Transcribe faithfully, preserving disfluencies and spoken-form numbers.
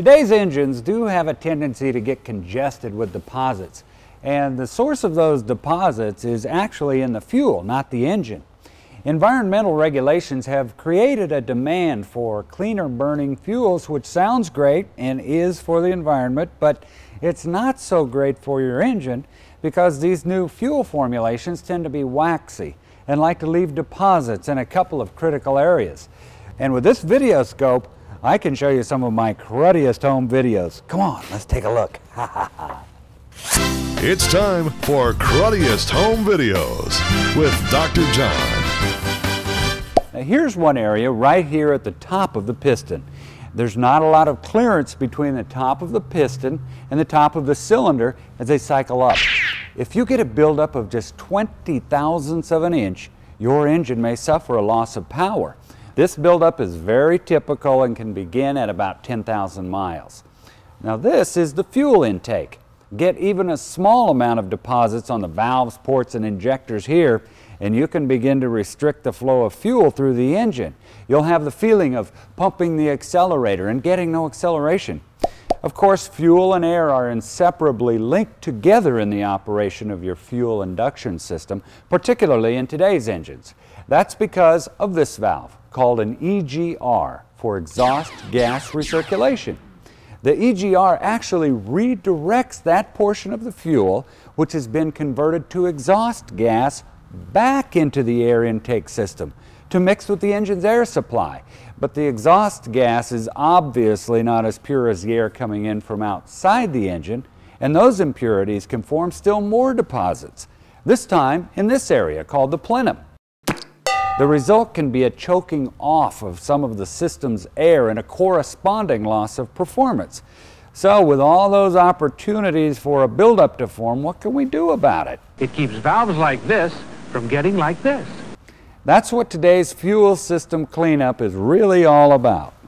Today's engines do have a tendency to get congested with deposits, and the source of those deposits is actually in the fuel, not the engine. Environmental regulations have created a demand for cleaner burning fuels, which sounds great and is for the environment, but it's not so great for your engine because these new fuel formulations tend to be waxy and like to leave deposits in a couple of critical areas. And with this video scope, I can show you some of my cruddiest home videos. Come on, let's take a look. It's time for Cruddiest Home Videos with Doctor John. Now here's one area right here at the top of the piston. There's not a lot of clearance between the top of the piston and the top of the cylinder as they cycle up. If you get a buildup of just twenty thousandths of an inch, your engine may suffer a loss of power. This buildup is very typical and can begin at about ten thousand miles. Now this is the fuel intake. Get even a small amount of deposits on the valves, ports, and injectors here, and you can begin to restrict the flow of fuel through the engine. You'll have the feeling of pumping the accelerator and getting no acceleration. Of course, fuel and air are inseparably linked together in the operation of your fuel induction system, particularly in today's engines. That's because of this valve, called an E G R, for exhaust gas recirculation. The E G R actually redirects that portion of the fuel which has been converted to exhaust gas back into the air intake system to mix with the engine's air supply. But the exhaust gas is obviously not as pure as the air coming in from outside the engine, and those impurities can form still more deposits, this time in this area called the plenum. The result can be a choking off of some of the system's air and a corresponding loss of performance. So with all those opportunities for a buildup to form, what can we do about it? It keeps valves like this from getting like this. That's what today's fuel system cleanup is really all about.